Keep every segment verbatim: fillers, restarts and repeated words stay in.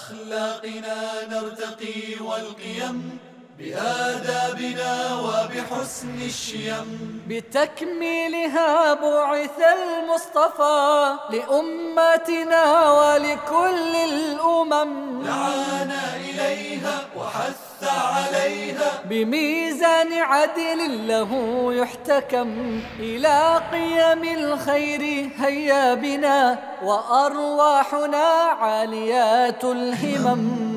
بأخلاقنا نرتقي والقيم، بآدابنا وبحسن الشيم، بتكميلها بعث المصطفى لأمتنا ولكل الأمم، دعانا إليها وحث عليها بميزان عدل له يحتكم، إلى قيم الخير هيا بنا وأرواحنا عاليات الهمم.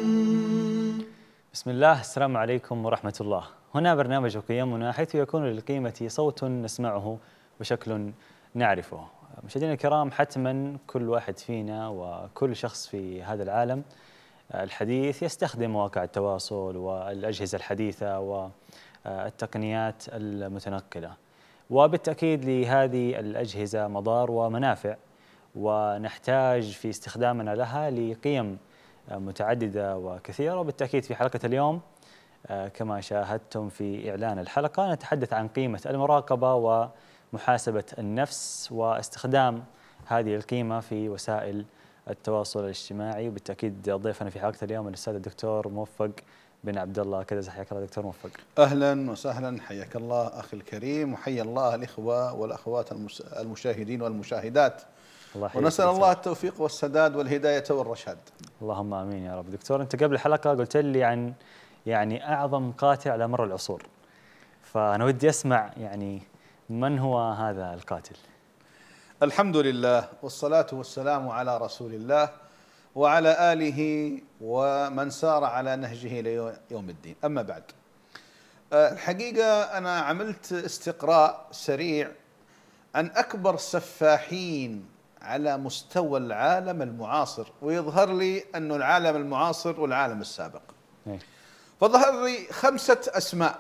بسم الله، السلام عليكم ورحمة الله. هنا برنامج قيمنا، حيث يكون للقيمة صوت نسمعه وشكل نعرفه. مشاهدينا الكرام، حتما كل واحد فينا وكل شخص في هذا العالم الحديث يستخدم مواقع التواصل والأجهزة الحديثة والتقنيات المتنقلة، وبالتأكيد لهذه الأجهزة مضار ومنافع، ونحتاج في استخدامنا لها لقيم متعددة وكثيرة. وبالتأكيد في حلقة اليوم كما شاهدتم في إعلان الحلقة نتحدث عن قيمة المراقبة ومحاسبة النفس واستخدام هذه القيمة في وسائل التواصل الاجتماعي. وبالتأكيد ضيفنا في حلقة اليوم الأستاذ الدكتور موفق بن عبد الله كدز. حياك الله دكتور موفق. أهلا وسهلا، حياك الله أخي الكريم، وحيا الله الإخوة والأخوات المشاهدين والمشاهدات، ونسأل الله التوفيق والسداد والهداية والرشاد. اللهم آمين يا رب. دكتور، أنت قبل الحلقة قلت لي عن يعني أعظم قاتل على مر العصور، فأنا ودي أسمع يعني من هو هذا القاتل؟ الحمد لله والصلاة والسلام على رسول الله وعلى آله ومن سار على نهجه إلى يوم الدين. أما بعد، الحقيقة أنا عملت استقراء سريع عن أكبر سفاحين على مستوى العالم المعاصر، ويظهر لي أن العالم المعاصر والعالم السابق، فظهر لي خمسة أسماء.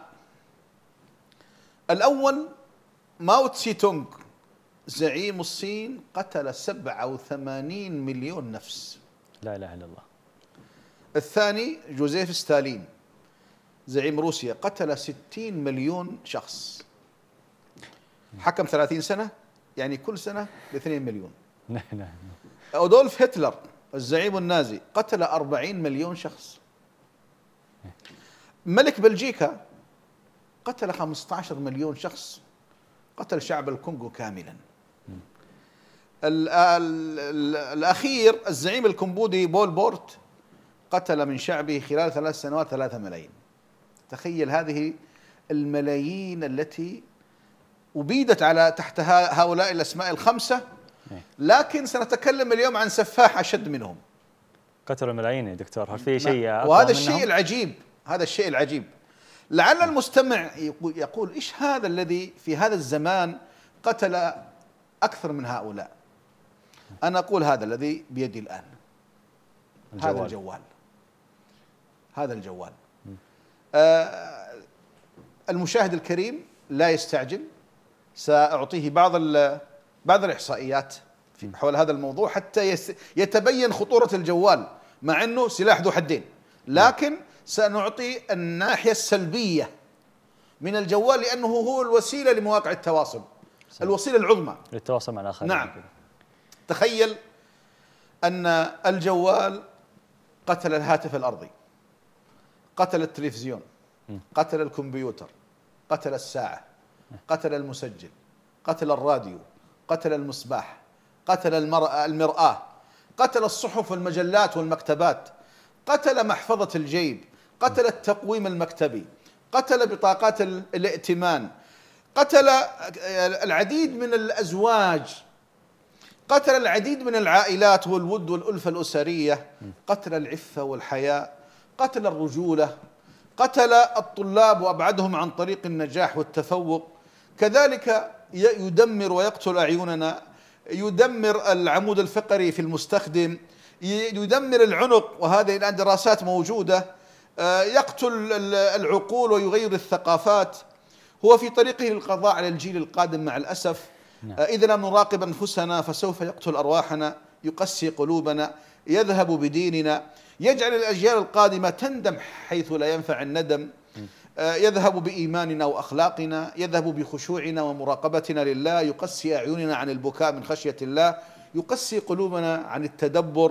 الأول ماو تسي تونغ، زعيم الصين، قتل سبعة وثمانين مليون نفس. لا إله إلا الله. الثاني جوزيف ستالين، زعيم روسيا، قتل ستين مليون شخص، حكم ثلاثين سنة، يعني كل سنة باثنين مليون. لا لا. أودولف هتلر، الزعيم النازي، قتل أربعين مليون شخص. ملك بلجيكا قتل خمسة عشر مليون شخص، قتل شعب الكونغو كاملا. ال ال ال الأخير الزعيم الكمبودي بول بورت، قتل من شعبه خلال ثلاث سنوات ثلاثة ملايين. تخيل هذه الملايين التي أبيدت على تحت هؤلاء الأسماء الخمسة، لكن سنتكلم اليوم عن سفاح أشد منهم. قتلوا الملايين يا دكتور، هل في شيء أقوى وهذا منهم؟ الشيء العجيب، هذا الشيء العجيب. لعل المستمع يقول إيش هذا الذي في هذا الزمان قتل أكثر من هؤلاء؟ أنا أقول هذا الذي بيدي الآن، الجوال. هذا الجوال، هذا الجوال. آه المشاهد الكريم لا يستعجل، سأعطيه بعض بعض الإحصائيات في حول هذا الموضوع حتى يتبين خطورة الجوال، مع أنه سلاح ذو حدين، لكن سنعطي الناحية السلبية من الجوال، لأنه هو الوسيلة لمواقع التواصل، الوسيلة العظمى للتواصل مع الآخرين. نعم. تخيل أن الجوال قتل الهاتف الأرضي، قتل التلفزيون، قتل الكمبيوتر، قتل الساعة، قتل المسجل، قتل الراديو، قتل المصباح، قتل المرآة، قتل الصحف والمجلات والمكتبات، قتل محفظة الجيب، قتل التقويم المكتبي، قتل بطاقات الائتمان، قتل العديد من الأزواج، قتل العديد من العائلات والود والألفة الأسرية، قتل العفة والحياء، قتل الرجولة، قتل الطلاب وأبعدهم عن طريق النجاح والتفوق، كذلك يدمر ويقتل أعيننا، يدمر العمود الفقري في المستخدم، يدمر العنق، وهذه الآن دراسات موجودة، يقتل العقول ويغير الثقافات. هو في طريقه للقضاء على الجيل القادم مع الأسف. إذا لم نراقب أنفسنا فسوف يقتل أرواحنا، يقسي قلوبنا، يذهب بديننا، يجعل الأجيال القادمة تندم حيث لا ينفع الندم، يذهب بإيماننا وأخلاقنا، يذهب بخشوعنا ومراقبتنا لله، يقسي أعيننا عن البكاء من خشية الله، يقسي قلوبنا عن التدبر،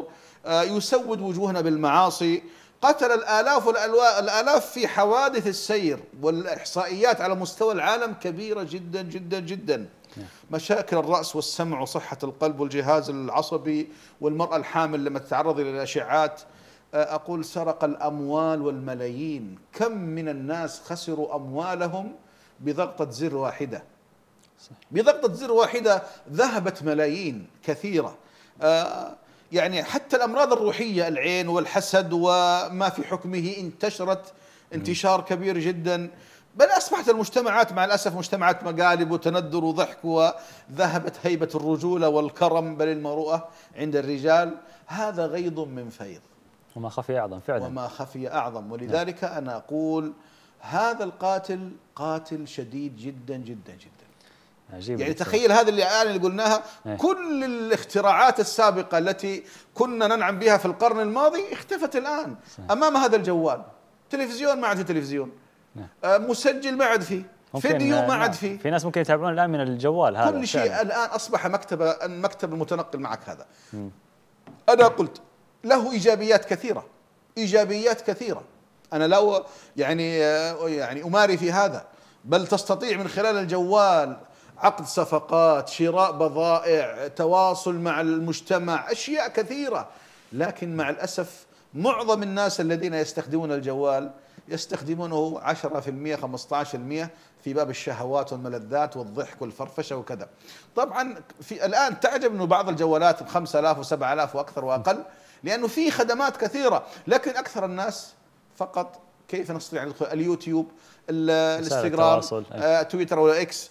يسود وجوهنا بالمعاصي، قتل الآلاف والآلاف في حوادث السير، والإحصائيات على مستوى العالم كبيرة جدا جدا جدا. مشاكل الرأس والسمع وصحة القلب والجهاز العصبي، والمرأة الحامل لما تتعرض إلى الأشعات، أقول سرق الأموال والملايين. كم من الناس خسروا أموالهم بضغطة زر واحدة، بضغطة زر واحدة ذهبت ملايين كثيرة. يعني حتى الأمراض الروحية، العين والحسد وما في حكمه، انتشرت انتشار كبير جدا، بل أصبحت المجتمعات مع الأسف مجتمعات مقالب وتندر وضحك، وذهبت هيبة الرجولة والكرم بل المروءة عند الرجال. هذا غيض من فيض، وما خفي أعظم فعلا، وما خفي أعظم. ولذلك أنا أقول هذا القاتل قاتل شديد جدا جدا جدا. عجيب. يعني تخيل هذه اللي الآن اللي قلناها، كل الاختراعات السابقة التي كنا ننعم بها في القرن الماضي اختفت الآن صحيح. أمام هذا الجوال. تلفزيون ما عاد تلفزيون، نعم. مسجل ما عاد فيه، فيديو ما عاد فيه. في ناس ممكن يتابعون الآن من الجوال هذا، كل شيء الآن أصبح مكتبة، المكتب المتنقل معك هذا. م. أنا قلت له إيجابيات كثيرة، إيجابيات كثيرة، أنا لا يعني يعني أماري في هذا، بل تستطيع من خلال الجوال عقد صفقات، شراء بضائع، تواصل مع المجتمع، أشياء كثيرة. لكن مع الأسف معظم الناس الذين يستخدمون الجوال يستخدمونه عشرة بالمئة خمسة عشر بالمئة في باب الشهوات والملذات والضحك والفرفشة وكذا. طبعا في الآن تعجب أنه بعض الجوالات خمسة آلاف وسبعة آلاف وأكثر وأقل، لأنه في خدمات كثيرة، لكن أكثر الناس فقط كيف نستطيع أن ندخل اليوتيوب، الانستغرام، آه، تويتر ولا إكس،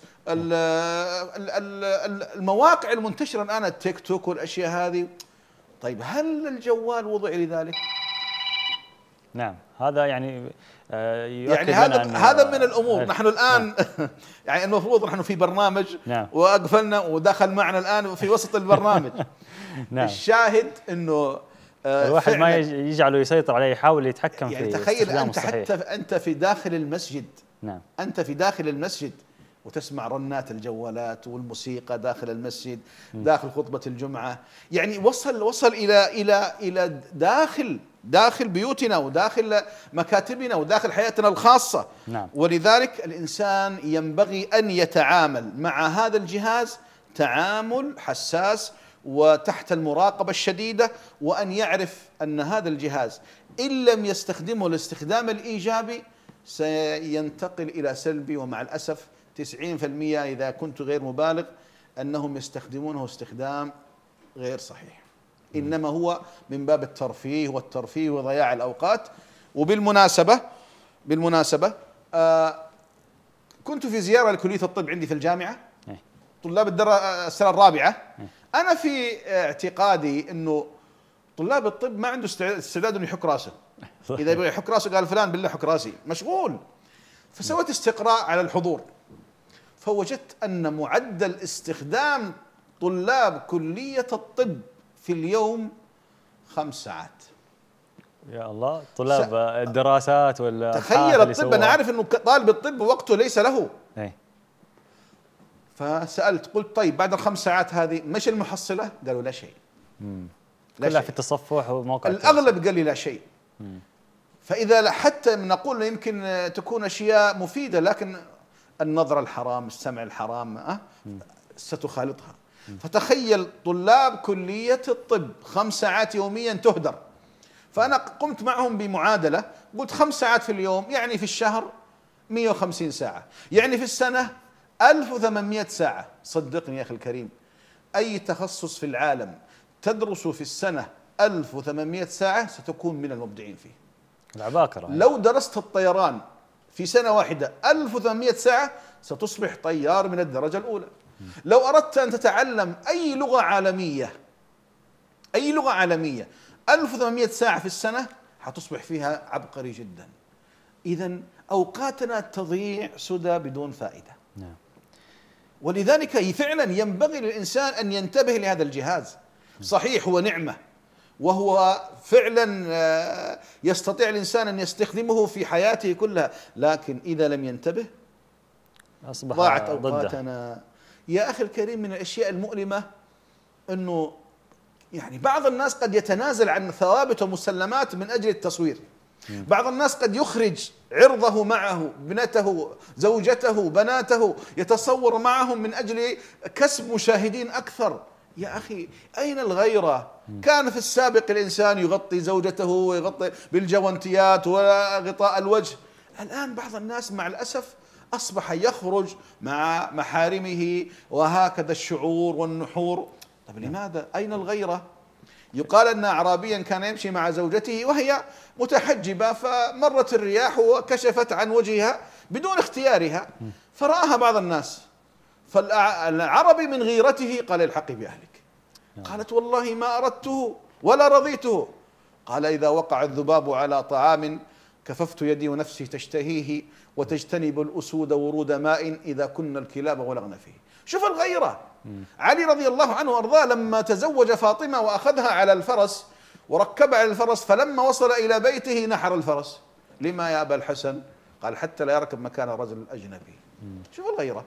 المواقع المنتشرة الآن، التيك توك والأشياء هذه. طيب هل الجوال وضع لذلك؟ نعم، هذا يعني آه يعني هذا هذا من الأمور. نحن الآن نعم. يعني المفروض نحن في برنامج نعم. وأقفلنا ودخل معنا الآن في وسط البرنامج. نعم. الشاهد إنه آه الواحد ما يجعله يسيطر عليه، يحاول يتحكم يعني في تخيل أنت الصحيح. حتى أنت في داخل المسجد، نعم. أنت في داخل المسجد وتسمع رنات الجوالات والموسيقى داخل المسجد، داخل خطبة الجمعة. يعني وصل وصل إلى إلى إلى داخل داخل بيوتنا وداخل مكاتبنا وداخل حياتنا الخاصة. نعم. ولذلك الإنسان ينبغي أن يتعامل مع هذا الجهاز تعامل حساس وتحت المراقبة الشديدة، وأن يعرف أن هذا الجهاز إن لم يستخدمه الاستخدام الإيجابي سينتقل إلى سلبي. ومع الأسف تسعين بالمئة إذا كنت غير مبالغ أنهم يستخدمونه استخدام غير صحيح، إنما هو من باب الترفيه والترفيه وضياع الأوقات. وبالمناسبة بالمناسبة آه كنت في زيارة لكلية الطب عندي في الجامعة، طلاب السنة الرابعة. أنا في اعتقادي أنه طلاب الطب ما عنده استعداد أنه يحك راسه، إذا يبغى يحك راسه قال فلان بالله حك راسي مشغول. فسويت استقراء على الحضور، فوجدت أن معدل استخدام طلاب كلية الطب في اليوم خمس ساعات. يا الله، طلاب الدراسات ولا تخيل الطب، أنا عارف أنه طالب الطب وقته ليس له. أي. فسألت قلت طيب بعد الخمس ساعات هذه مش المحصلة؟ قالوا لا شيء. مم. لا كلها شيء. في التصفح وموقع الأغلب قال لي لا شيء. مم. فإذا حتى نقول يمكن تكون أشياء مفيدة، لكن النظر الحرام، السمع الحرام أه؟ ستخالطها. فتخيل طلاب كلية الطب خمس ساعات يوميا تهدر. فأنا قمت معهم بمعادلة، قلت خمس ساعات في اليوم يعني في الشهر مئة وخمسين ساعة، يعني في السنة ألف وثمانمئة ساعة. صدقني يا أخي الكريم، أي تخصص في العالم تدرس في السنة ألف وثمانمئة ساعة ستكون من المبدعين فيه. العباقرة. لو درست الطيران في سنة واحدة ألف وثمانمئة ساعة ستصبح طيار من الدرجة الأولى. لو أردت أن تتعلم أي لغة عالمية أي لغة عالمية ألف وثمانمئة ساعة في السنة حتصبح فيها عبقري جدا. إذن أوقاتنا تضيع سدى بدون فائدة. نعم. ولذلك فعلا ينبغي للإنسان أن ينتبه لهذا الجهاز. صحيح هو نعمة، وهو فعلا يستطيع الإنسان أن يستخدمه في حياته كلها، لكن إذا لم ينتبه أصبح ضاعت أوقاتنا. يا أخي الكريم، من الأشياء المؤلمة أنه يعني بعض الناس قد يتنازل عن ثوابت ومسلمات من أجل التصوير. بعض الناس قد يخرج عرضه معه، ابنته، زوجته، بناته، يتصور معهم من أجل كسب مشاهدين أكثر. يا أخي أين الغيرة؟ كان في السابق الإنسان يغطي زوجته ويغطي بالجوانتيات وغطاء الوجه. الآن بعض الناس مع الأسف أصبح يخرج مع محارمه وهكذا الشعور والنحور. طيب لماذا؟ أين الغيرة؟ يقال أن أعرابيا كان يمشي مع زوجته وهي متحجبة، فمرت الرياح وكشفت عن وجهها بدون اختيارها، فرآها بعض الناس، فالعربي من غيرته قال الحقي بأهلك. قالت والله ما أردته ولا رضيته. قال إذا وقع الذباب على طعام كففت يدي ونفسي تشتهيه، وتجتنب الأسود ورود ماء إذا كنا الكلاب ولغن فيه. شوف الغيرة. علي رضي الله عنه وأرضاه لما تزوج فاطمة وأخذها على الفرس وركب على الفرس، فلما وصل إلى بيته نحر الفرس. لما يا أبا الحسن؟ قال حتى لا يركب مكان الرجل الأجنبي. شوف الغيرة.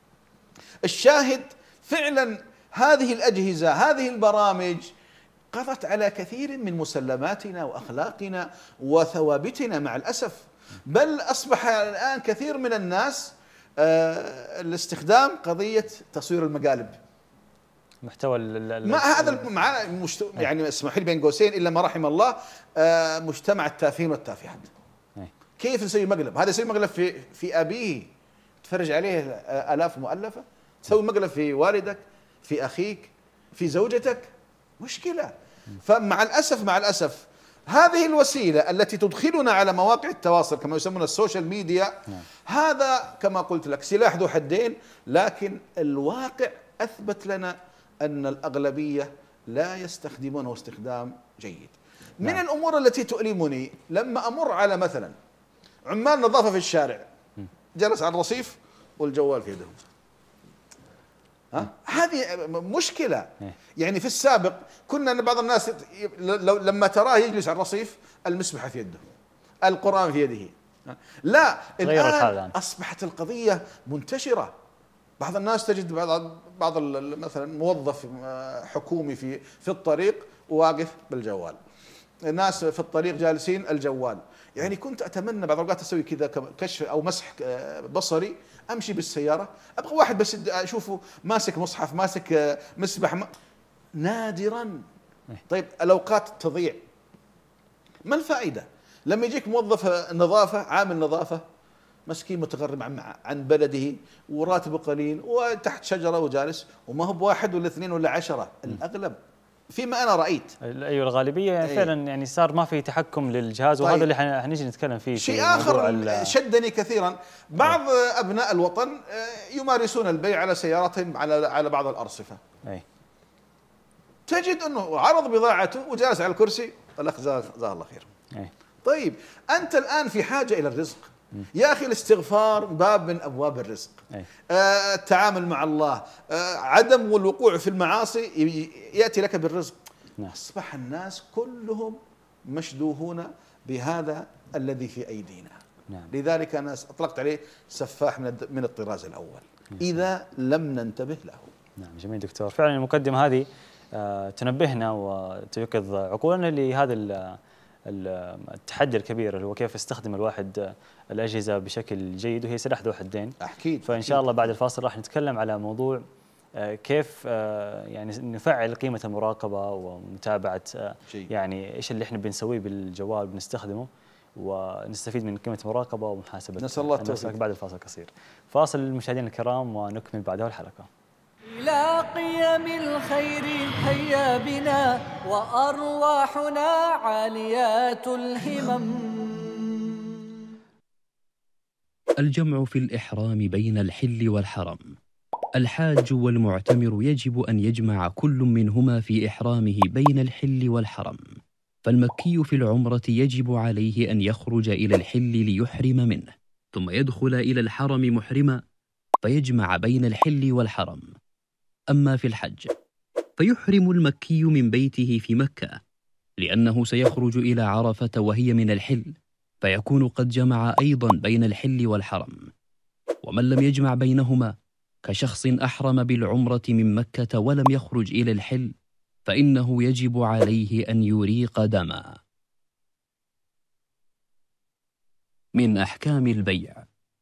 الشاهد فعلا هذه الأجهزة، هذه البرامج قضت على كثير من مسلماتنا وأخلاقنا وثوابتنا مع الأسف. بل أصبح الآن كثير من الناس آه الاستخدام قضية تصوير المقالب، محتوى ما هذا مع مشت... يعني اسمح لي بين قوسين إلا ما رحم الله، آه مجتمع التافهين والتافهات. كيف نسوي مقلب؟ هذا يسوي مقلب في في أبيه تفرج عليه آلاف مؤلفة، تسوي مقلب في والدك، في أخيك، في زوجتك، مشكلة. فمع الأسف مع الأسف هذه الوسيلة التي تدخلنا على مواقع التواصل كما يسمونها السوشيال ميديا، هذا كما قلت لك سلاح ذو حدين، لكن الواقع أثبت لنا أن الأغلبية لا يستخدمونه استخدام جيد. من نعم. الأمور التي تؤلمني لما أمر على مثلا عمال نظافة في الشارع، جلس على الرصيف والجوال في يده، ها؟ هذه مشكلة. يعني في السابق كنا بعض الناس لو لما تراه يجلس على الرصيف المسبحة في يده، القرآن في يده. لا، الآن أصبحت القضية منتشرة. بعض الناس تجد بعض بعض مثلا موظف حكومي في في الطريق واقف بالجوال، ناس في الطريق جالسين الجوال. يعني كنت أتمنى بعض الأوقات أسوي كذا كشف أو مسح بصري، أمشي بالسيارة أبغى واحد بس أشوفه ماسك مصحف، ماسك مسبح، ما نادرا. طيب الأوقات تضيع، ما الفائدة لما يجيك موظف نظافة، عامل نظافة مسكين متغرب عن عن بلده وراتبه قليل وتحت شجرة وجالس، وما هو بواحد ولا اثنين ولا عشرة، الأغلب فيما أنا رأيت. أيوة الغالبية يعني فعلا يعني صار ما في تحكم للجهاز. وهذا طيب. اللي حنيجي نتكلم فيه. شيء آخر شدني كثيرا، بعض أي. أبناء الوطن يمارسون البيع على سياراتهم على على بعض الأرصفة. أي. تجد أنه عرض بضاعته وجالس على الكرسي، الأخ جزاه الله خير. أي. طيب أنت الآن في حاجة إلى الرزق. يا أخي الاستغفار باب من أبواب الرزق. آه التعامل مع الله، آه عدم الوقوع في المعاصي يأتي لك بالرزق. نعم. أصبح الناس كلهم مشدوهون بهذا الذي في أيدينا. نعم. لذلك أنا أطلقت عليه سفاح من من الطراز الأول. نعم. إذا لم ننتبه له. نعم جميل دكتور. فعلا المقدمة هذه آه تنبهنا وتيقظ عقولنا لهذا التحدي الكبير اللي هو كيف يستخدم الواحد الأجهزة بشكل جيد، وهي سلاح ذو حدين. أكيد. فإن شاء الله بعد الفاصل راح نتكلم على موضوع كيف يعني نفعل قيمة المراقبة ومتابعة يعني إيش اللي إحنا بنسويه بالجوال بنستخدمه ونستفيد من قيمة المراقبة ومحاسبة. نسأل الله التوفيق. بعد الفاصل قصير. فاصل المشاهدين الكرام ونكمل بعده الحلقة. إلى قيم الخير هيا بنا وأرواحنا عاليات الهمم. الجمع في الإحرام بين الحل والحرم. الحاج والمعتمر يجب أن يجمع كل منهما في إحرامه بين الحل والحرم. فالمكي في العمرة يجب عليه أن يخرج إلى الحل ليحرم منه، ثم يدخل إلى الحرم محرما فيجمع بين الحل والحرم. أما في الحج فيحرم المكي من بيته في مكة، لأنه سيخرج إلى عرفة وهي من الحل، فيكون قد جمع أيضا بين الحل والحرم. ومن لم يجمع بينهما كشخص أحرم بالعمرة من مكة ولم يخرج إلى الحل، فإنه يجب عليه أن يريق دما. من أحكام البيع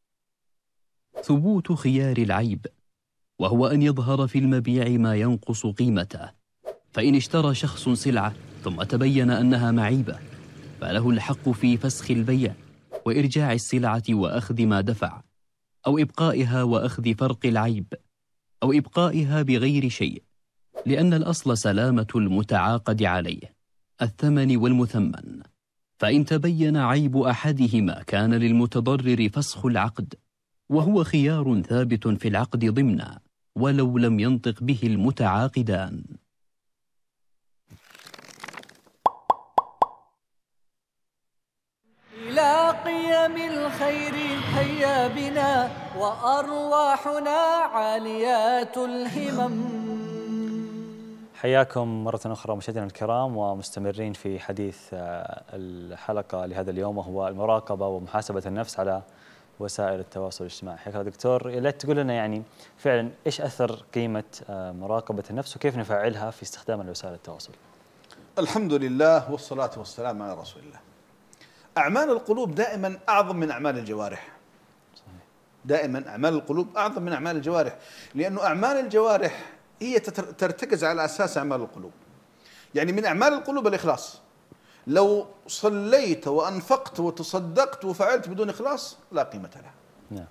ثبوت خيار العيب، وهو أن يظهر في المبيع ما ينقص قيمته. فإن اشترى شخص سلعة ثم تبين أنها معيبة، فله الحق في فسخ البيع وإرجاع السلعة وأخذ ما دفع، أو إبقائها وأخذ فرق العيب، أو إبقائها بغير شيء، لأن الأصل سلامة المتعاقد عليه الثمن والمثمن. فإن تبين عيب أحدهما كان للمتضرر فسخ العقد، وهو خيار ثابت في العقد ضمنا ولو لم ينطق به المتعاقدان. إلى قيم الخير هيا بنا وأرواحنا عاليات الهمم. حياكم مرة أخرى مشاهدينا الكرام، ومستمرين في حديث الحلقة لهذا اليوم، وهو المراقبة ومحاسبة النفس على وسائل التواصل الاجتماعي. حياك الله دكتور، يا ليت تقول لنا يعني فعلا إيش أثر قيمة مراقبة النفس وكيف نفعلها في استخدام وسائل التواصل؟ الحمد لله والصلاة والسلام على رسول الله. أعمال القلوب دائما أعظم من أعمال الجوارح. صحيح. دائما أعمال القلوب أعظم من أعمال الجوارح، لأنه أعمال الجوارح هي ترتكز على أساس أعمال القلوب. يعني من أعمال القلوب الإخلاص. لو صليت وأنفقت وتصدقت وفعلت بدون إخلاص لا قيمة لها. نعم.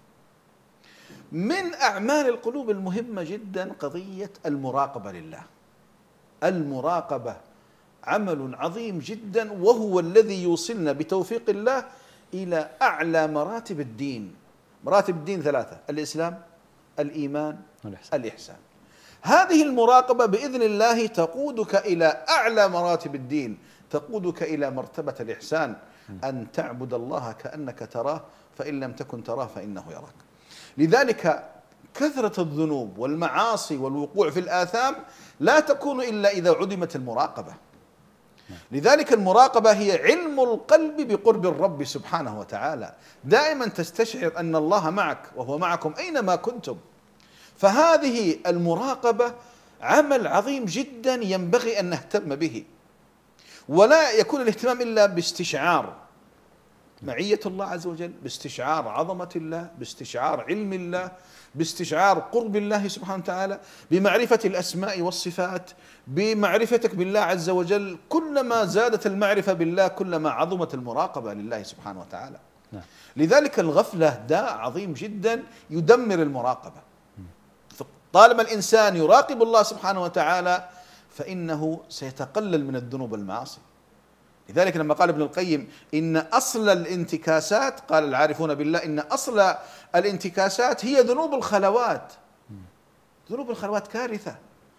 من أعمال القلوب المهمة جدا قضية المراقبة لله. المراقبة عمل عظيم جدا، وهو الذي يوصلنا بتوفيق الله إلى أعلى مراتب الدين. مراتب الدين ثلاثة: الإسلام، الإيمان، الإحسان. الإحسان. هذه المراقبة بإذن الله تقودك إلى أعلى مراتب الدين، تقودك إلى مرتبة الإحسان، أن تعبد الله كأنك تراه، فإن لم تكن تراه فإنه يراك. لذلك كثرة الذنوب والمعاصي والوقوع في الآثام لا تكون إلا إذا عدمت المراقبة. لذلك المراقبة هي علم القلب بقرب الرب سبحانه وتعالى، دائما تستشعر أن الله معك وهو معكم أينما كنتم. فهذه المراقبة عمل عظيم جدا ينبغي أن نهتم به، ولا يكون الاهتمام إلا باستشعار معية الله عز وجل، باستشعار عظمة الله، باستشعار علم الله، باستشعار قرب الله سبحانه وتعالى، بمعرفة الأسماء والصفات، بمعرفتك بالله عز وجل. كلما زادت المعرفة بالله كلما عظمت المراقبة لله سبحانه وتعالى. لذلك الغفلة داء عظيم جدا يدمر المراقبة. طالما الإنسان يراقب الله سبحانه وتعالى فإنه سيتقلل من الذنوب والمعاصي. لذلك لما قال ابن القيم إن أصل الانتكاسات، قال العارفون بالله إن أصل الانتكاسات هي ذنوب الخلوات. ذنوب الخلوات كارثة،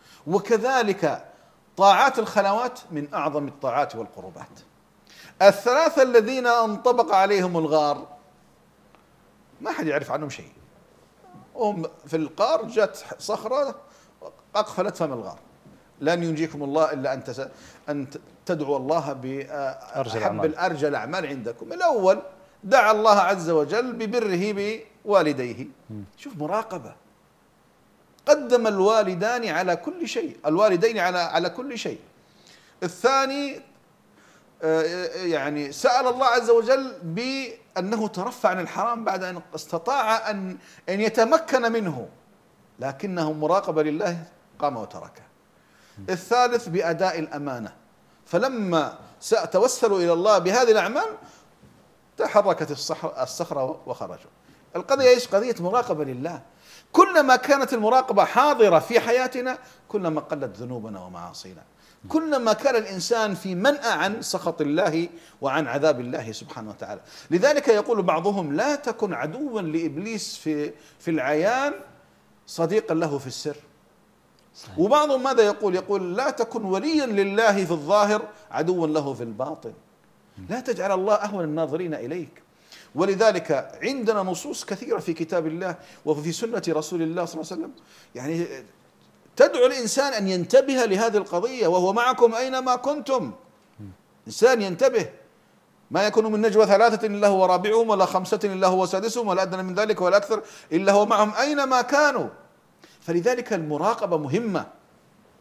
وكذلك طاعات الخلوات من أعظم الطاعات والقربات. الثلاثة الذين انطبق عليهم الغار ما حد يعرف عنهم شيء، وهم في الغار جت صخرة أقفلت فم الغار. لن ينجيكم الله إلا أن أن تدعوا الله بأحب الأرجى الأعمال عندكم. الأول دعا الله عز وجل ببره بوالديه. شوف مراقبة، قدم الوالدان على كل شيء، الوالدين على على كل شيء. الثاني يعني سأل الله عز وجل بأنه ترفع عن الحرام بعد أن استطاع أن أن يتمكن منه، لكنه مراقبة لله قام وتركه. الثالث بأداء الأمانة، فلما توسلوا إلى الله بهذه الأعمال تحركت الصخرة وخرجوا. القضية إيش؟ قضية مراقبة لله. كلما كانت المراقبة حاضرة في حياتنا كلما قلت ذنوبنا ومعاصينا، كلما كان الإنسان في منأى عن سخط الله وعن عذاب الله سبحانه وتعالى. لذلك يقول بعضهم لا تكن عدوا لإبليس في في العيان صديقا له في السر. صحيح. وبعضهم ماذا يقول؟ يقول لا تكن وليا لله في الظاهر عدوا له في الباطن. لا تجعل الله أهون الناظرين إليك. ولذلك عندنا نصوص كثيرة في كتاب الله وفي سنة رسول الله صلى الله عليه وسلم يعني تدعو الإنسان أن ينتبه لهذه القضية، وهو معكم أينما كنتم. إنسان ينتبه، ما يكون من نجوى ثلاثة إلا هو رابعهم ولا خمسة إلا هو سادسهم ولا أدنى من ذلك ولا أكثر إلا هو معهم أينما كانوا. فلذلك المراقبة مهمة.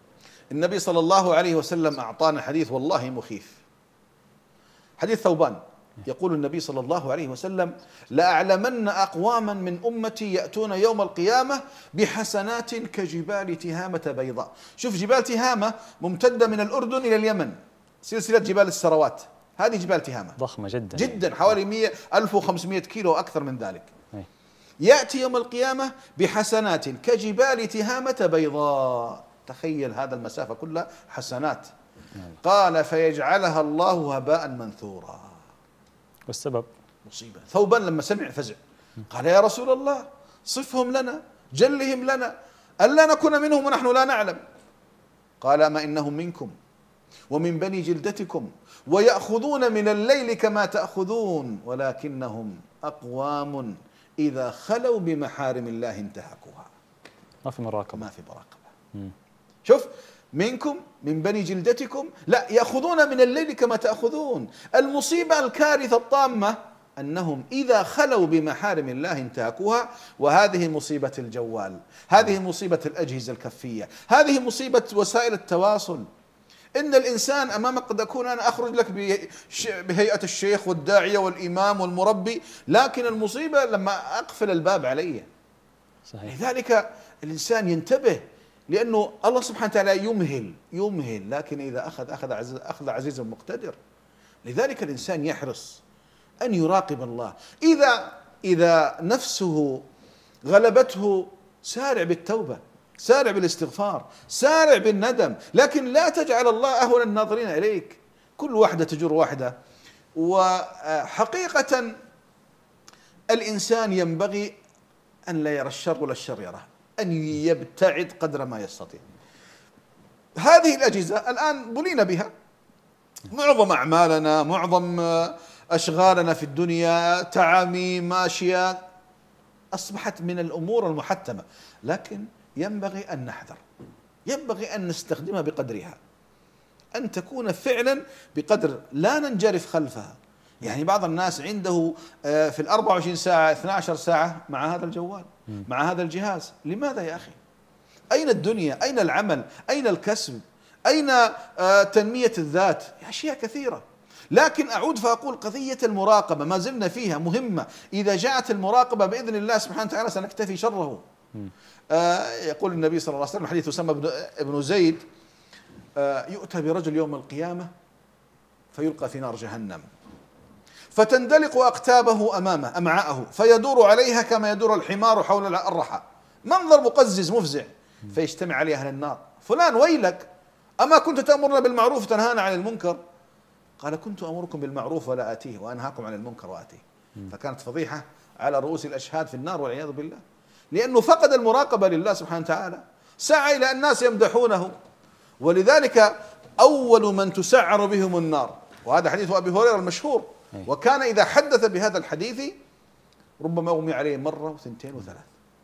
النبي صلى الله عليه وسلم أعطانا حديث والله مخيف، حديث ثوبان. يقول النبي صلى الله عليه وسلم: لأعلمن أقواما من أمتي يأتون يوم القيامة بحسنات كجبال تهامة بيضاء. شوف، جبال تهامة ممتدة من الأردن إلى اليمن، سلسلة جبال السروات، هذه جبال تهامة ضخمة جدا جدا، حوالي مئة ألف وخمسمئة كيلو أكثر من ذلك. أي. يأتي يوم القيامة بحسنات كجبال تهامة بيضاء. تخيل هذا المسافة كلها حسنات. قال: فيجعلها الله هباء منثورا. والسبب مصيبة. ثوبان لما سمع فزع، قال: يا رسول الله صفهم لنا، جلهم لنا، ألا نكون منهم ونحن لا نعلم. قال: أما إنهم منكم ومن بني جلدتكم ويأخذون من الليل كما تأخذون، ولكنهم أقوام إذا خلوا بمحارم الله انتهكوها. ما في مراقبة، ما في مراقبة. شوف، منكم من بني جلدتكم، لا، يأخذون من الليل كما تأخذون. المصيبة الكارثة الطامة أنهم إذا خلوا بمحارم الله انتهكوها. وهذه مصيبة الجوال، هذه مصيبة الأجهزة الكفية، هذه مصيبة وسائل التواصل. إن الإنسان أمامك قد أكون أنا أخرج لك بهيئة الشيخ والداعية والإمام والمربي، لكن المصيبة لما أقفل الباب علي. صحيح. لذلك الإنسان ينتبه، لأنه الله سبحانه وتعالى يمهل يمهل لكن إذا أخذ أخذ عزيز أخذ عزيز مقتدر. لذلك الإنسان يحرص أن يراقب الله. إذا إذا نفسه غلبته، سارع بالتوبة، سارع بالاستغفار، سارع بالندم، لكن لا تجعل الله أهون الناظرين إليك. كل واحدة تجر واحدة. وحقيقة الإنسان ينبغي أن لا يرى الشر ولا الشر يراه، أن يبتعد قدر ما يستطيع. هذه الأجهزة الآن بلينا بها، معظم أعمالنا، معظم أشغالنا في الدنيا، تعاميم، أشياء أصبحت من الأمور المحتمة، لكن ينبغي أن نحذر، ينبغي أن نستخدمها بقدرها، أن تكون فعلا بقدر لا ننجرف خلفها. يعني بعض الناس عنده في الأربع وعشرين ساعة اثنتي عشرة ساعة مع هذا الجوال، مع هذا الجهاز. لماذا يا أخي؟ أين الدنيا؟ أين العمل؟ أين الكسب؟ أين تنمية الذات؟ أشياء كثيرة. لكن أعود فأقول قضية المراقبة ما زلنا فيها مهمة. إذا جاءت المراقبة بإذن الله سبحانه وتعالى سنكتفي شره. آه يقول النبي صلى الله عليه وسلم حديث أسامة بن زيد: آه يؤتى برجل يوم القيامة فيلقى في نار جهنم، فتندلق أقتابه أمامه، أمعاءه، فيدور عليها كما يدور الحمار حول الرحى، منظر مقزز مفزع. فيجتمع عليه أهل النار: فلان ويلك، أما كنت تأمرنا بالمعروف تنهانا عن المنكر؟ قال: كنت أمركم بالمعروف ولا آتيه، وأنهاكم عن المنكر وآتيه. فكانت فضيحة على رؤوس الأشهاد في النار والعياذ بالله، لأنه فقد المراقبة لله سبحانه وتعالى، سعى إلى الناس يمدحونه. ولذلك أول من تسعر بهم النار، وهذا حديث أبي هريرة المشهور، وكان إذا حدث بهذا الحديث ربما أغمي عليه مرة وثنتين وثلاث.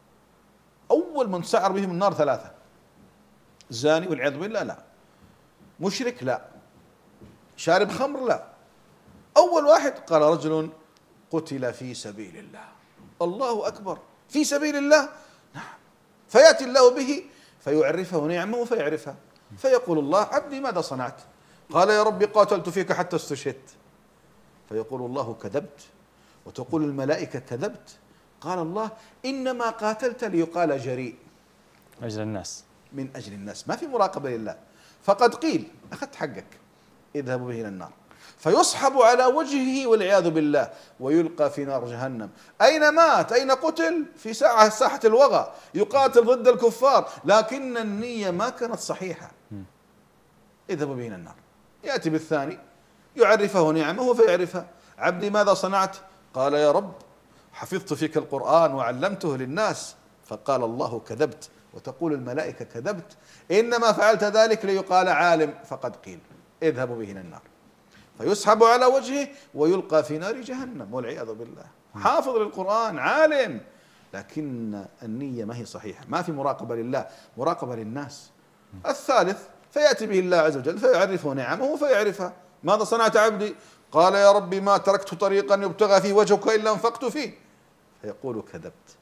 أول من تسعر بهم النار ثلاثة: زاني والعياذ بالله لا، مشرك لا، شارب خمر لا. أول واحد قال: رجل قتل في سبيل الله. الله أكبر، في سبيل الله، نعم. فيأتي الله به فيعرفه نعمه فيعرفها، فيقول الله: عبدي ماذا صنعت؟ قال: يا ربي قاتلت فيك حتى استشهدت. فيقول الله: كذبت. وتقول الملائكة: كذبت. قال الله: إنما قاتلت ليقال جريء، أجل الناس، من أجل الناس، ما في مراقبة لله. فقد قيل أخذت حقك، اذهبوا به إلى النار، فيسحب على وجهه والعياذ بالله ويلقى في نار جهنم. أين مات؟ أين قتل؟ في ساعة ساحة الوغى، يقاتل ضد الكفار، لكن النية ما كانت صحيحة. اذهبوا به إلى النار. يأتي بالثاني يعرفه نعمه فيعرفها: عبدي ماذا صنعت؟ قال: يا رب حفظت فيك القرآن وعلمته للناس. فقال الله: كذبت. وتقول الملائكة: كذبت، إنما فعلت ذلك ليقال عالم. فقد قيل اذهبوا به إلى النار، فيسحب على وجهه ويلقى في نار جهنم والعياذ بالله. حافظ للقرآن، عالم، لكن النية ما هي صحيحة، ما في مراقبة لله، مراقبة للناس. الثالث فيأتي به الله عز وجل فيعرفه نعمه فيعرفها: ماذا صنعت عبدي؟ قال: يا ربي ما تركت طريقا يبتغى فيه وجهك إلا انفقت فيه. فيقول: كذبت.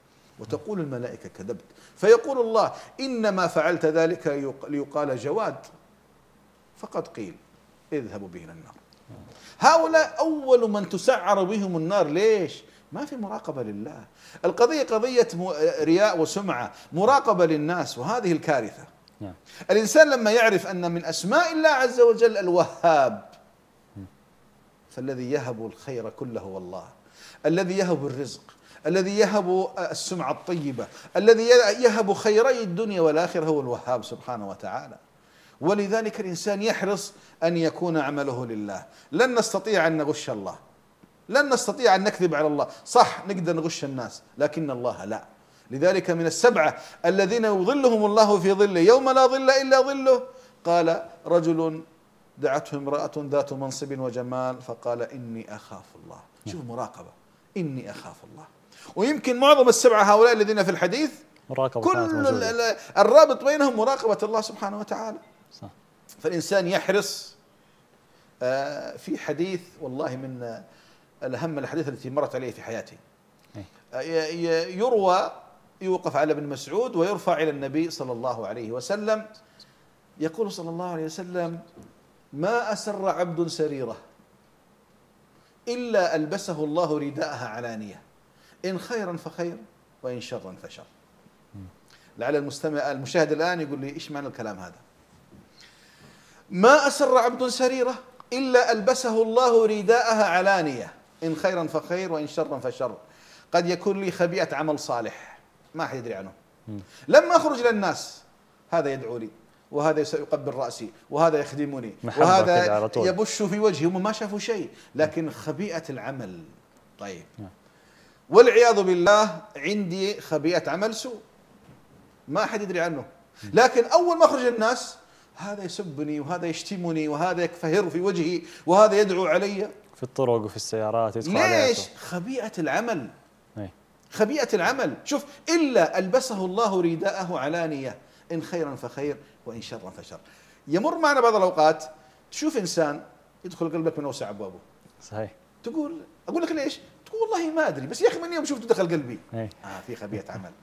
وتقول الملائكة كذبت، فيقول الله إنما فعلت ذلك ليقال جواد، فقد قيل اذهبوا به إلى النار. هؤلاء أول من تسعر بهم النار. ليش؟ ما في مراقبة لله. القضية قضية رياء وسمعة، مراقبة للناس، وهذه الكارثة. الإنسان لما يعرف أن من أسماء الله عز وجل الوهاب، فالذي يهب الخير كله هو الله، الذي يهب الرزق، الذي يهب السمعة الطيبة، الذي يهب خيري الدنيا والآخرة هو الوهاب سبحانه وتعالى. ولذلك الإنسان يحرص أن يكون عمله لله. لن نستطيع أن نغش الله، لن نستطيع أن نكذب على الله. صح نقدر نغش الناس، لكن الله لا. لذلك من السبعة الذين يظلهم الله في ظله يوم لا ظل إلا ظله، قال رجل دعته امرأة ذات منصب وجمال فقال إني أخاف الله. شوف مراقبة، إني أخاف الله. ويمكن معظم السبعة هؤلاء الذين في الحديث كل الرابط بينهم مراقبة الله سبحانه وتعالى. صح. فالإنسان يحرص. في حديث والله من الأهم الحديث التي مرت عليه في حياتي، يروى يوقف على ابن مسعود ويرفع إلى النبي صلى الله عليه وسلم، يقول صلى الله عليه وسلم: ما أسر عبد سريرة إلا ألبسه الله رداءها علانية، إن خيرا فخير وإن شرا فشر. لعل المستمع المشاهد الآن يقول لي إيش معنى الكلام هذا؟ ما أسر عبد سريرة إلا ألبسه الله رداءها علانية، إن خيرا فخير وإن شرا فشر. قد يكون لي خبيئة عمل صالح ما أحد يدري عنه، لما أخرج للناس هذا يدعو لي، وهذا سيقبل رأسي، وهذا يخدمني، وهذا يبش في وجهي، هم ما شافوا شيء، لكن خبيئة العمل. طيب، والعياذ بالله عندي خبيئة عمل سوء ما أحد يدري عنه، لكن أول ما أخرج الناس هذا يسبني، وهذا يشتمني، وهذا يكفهر في وجهي، وهذا يدعو علي في الطرق وفي السيارات. ليش؟ خبيئة العمل. خبيئة العمل. شوف، إلا ألبسه الله رداءه علانية، إن خيرا فخير وإن شرا فشر. يمر معنا بعض الأوقات تشوف إنسان يدخل قلبك من أوسع أبوابه. صحيح. تقول أقول لك ليش؟ تقول والله ما أدري، بس يا أخي من يوم شفته دخل قلبي. آه في خبيئة عمل.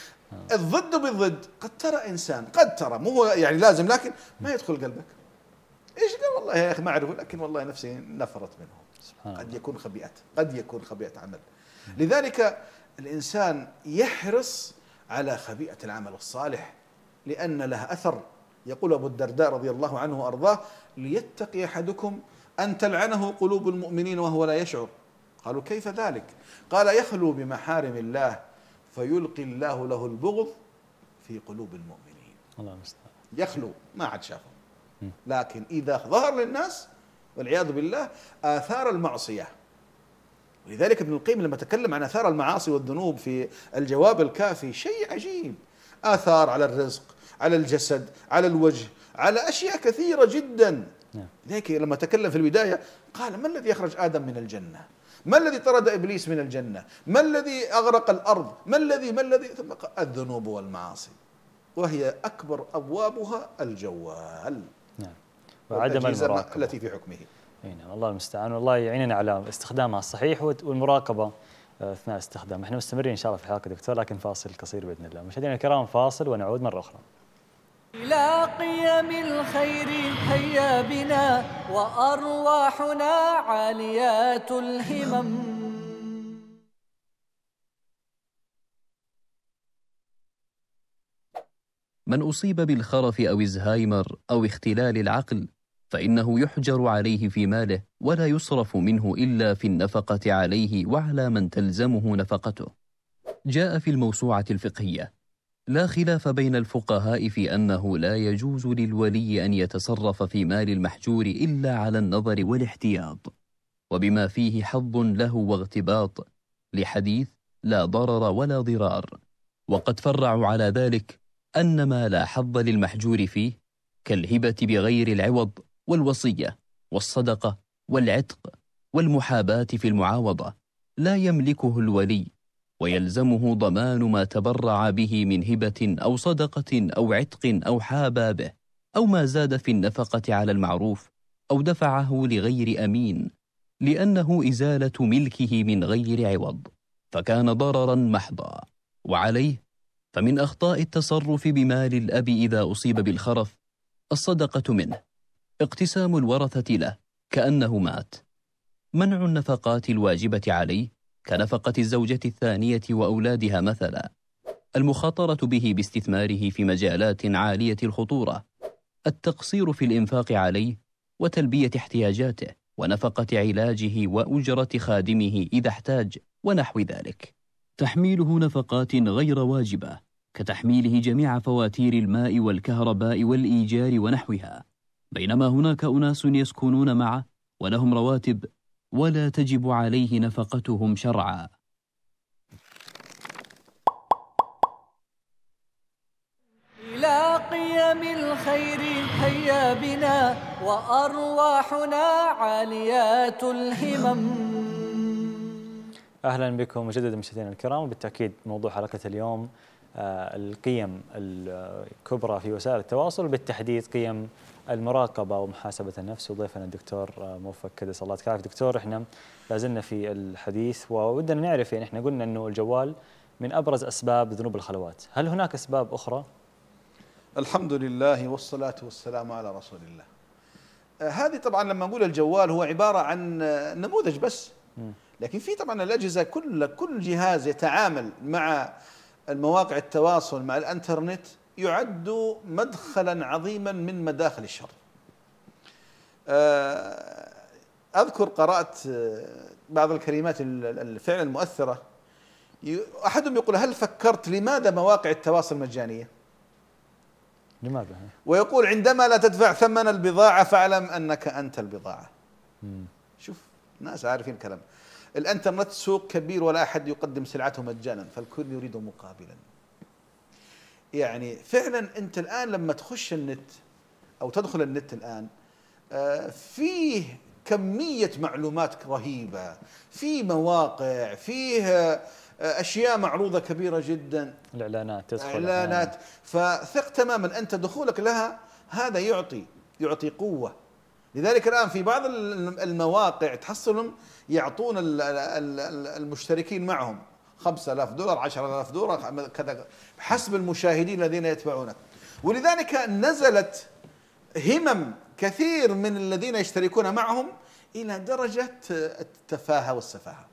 الضد بالضد، قد ترى إنسان، قد ترى مو هو يعني لازم، لكن ما يدخل قلبك. إيش قال؟ والله يا أخي ما أعرفه، لكن والله نفسي نفرت منه. سبحان قد يكون خبيئة، قد يكون خبيئة عمل. لذلك الإنسان يحرص على خبيئة العمل الصالح، لأن له أثر. يقول أبو الدرداء رضي الله عنه وأرضاه: ليتقي أحدكم أن تلعنه قلوب المؤمنين وهو لا يشعر. قالوا: كيف ذلك؟ قال: يخلو بمحارم الله فيلقي الله له البغض في قلوب المؤمنين. الله المستعان. يخلو ما عاد شافه، لكن إذا ظهر للناس والعياذ بالله آثار المعصية. ولذلك ابن القيم لما تكلم عن آثار المعاصي والذنوب في الجواب الكافي شيء عجيب. آثار على الرزق، على الجسد، على الوجه، على أشياء كثيرة جدا. لذلك لما تكلم في البداية قال: ما الذي أخرج آدم من الجنة؟ ما الذي طرد إبليس من الجنة؟ ما الذي أغرق الأرض؟ ما الذي ما الذي ثم قال: الذنوب والمعاصي، وهي أكبر أبوابها الجوال. نعم. وعدم المراقبة التي في حكمه. نعم. الله المستعان، والله يعيننا على استخدامها الصحيح والمراقبة أثناء استخدامها. احنا مستمرين إن شاء الله في الحلقة دكتور، لكن فاصل قصير بإذن الله. مشاهدينا الكرام فاصل ونعود مرة أخرى. إلى قيم الخير هيا بنا وأرواحنا عاليات الهمم. من أصيب بالخرف أو الزهايمر أو اختلال العقل فإنه يحجر عليه في ماله ولا يصرف منه إلا في النفقة عليه وعلى من تلزمه نفقته. جاء في الموسوعة الفقهية: لا خلاف بين الفقهاء في أنه لا يجوز للولي أن يتصرف في مال المحجور إلا على النظر والاحتياط، وبما فيه حظ له واغتباط، لحديث لا ضرر ولا ضرار. وقد فرعوا على ذلك أن ما لا حظ للمحجور فيه كالهبة بغير العوض والوصية والصدقة والعتق والمحاباة في المعاوضة لا يملكه الولي، ويلزمه ضمان ما تبرع به من هبة أو صدقة أو عتق أو حابى به، أو ما زاد في النفقة على المعروف أو دفعه لغير أمين، لأنه إزالة ملكه من غير عوض، فكان ضررا محضا. وعليه فمن أخطاء التصرف بمال الأب إذا أصيب بالخرف الصدقة منه، اقتسام الورثة له كأنه مات، منع النفقات الواجبة عليه كنفقة الزوجة الثانية وأولادها مثلا، المخاطرة به باستثماره في مجالات عالية الخطورة، التقصير في الإنفاق عليه وتلبية احتياجاته ونفقة علاجه وأجرة خادمه إذا احتاج ونحو ذلك، تحميله نفقات غير واجبة كتحميله جميع فواتير الماء والكهرباء والإيجار ونحوها، بينما هناك أناس يسكنون معه ولهم رواتب ولا تجب عليه نفقتهم شرعا. إلى قيم الخير هيا بنا وأرواحنا عاليات الهمم. أهلا بكم مجددا مشاهدينا الكرام. بالتأكيد موضوع حلقة اليوم آه القيم الكبرى في وسائل التواصل، بالتحديد قيم المراقبة ومحاسبة النفس، وضيفنا الدكتور آه موفق كدس الله يعافيك. دكتور، احنا لازلنا في الحديث وودنا نعرف، يعني احنا قلنا انه الجوال من ابرز اسباب ذنوب الخلوات، هل هناك اسباب اخرى؟ الحمد لله والصلاة والسلام على رسول الله. آه هذه طبعا لما نقول الجوال هو عبارة عن آه نموذج بس، لكن في طبعا الأجهزة، كل كل جهاز يتعامل مع المواقع التواصل مع الانترنت يعد مدخلا عظيما من مداخل الشر. أذكر قرأت بعض الكلمات الفعلا المؤثرة، أحدهم يقول: هل فكرت لماذا مواقع التواصل مجانية؟ لماذا؟ ويقول: عندما لا تدفع ثمن البضاعة فاعلم أنك أنت البضاعة. مم. شوف، ناس عارفين الكلام. الانترنت سوق كبير ولا أحد يقدم سلعته مجانا، فالكل يريد مقابلا. يعني فعلا أنت الآن لما تخش النت أو تدخل النت الآن فيه كمية معلومات رهيبة، في مواقع، فيه أشياء معروضة كبيرة جدا، الإعلانات تدخل إعلانات، فثق تماما أنت دخولك لها هذا يعطي يعطي قوة. لذلك الآن في بعض المواقع تحصلهم يعطون المشتركين معهم خمسة آلاف دولار، عشرة آلاف دولار، كذا حسب المشاهدين الذين يتبعونك. ولذلك نزلت همم كثير من الذين يشتركون معهم إلى درجة التفاهة والسفاهة.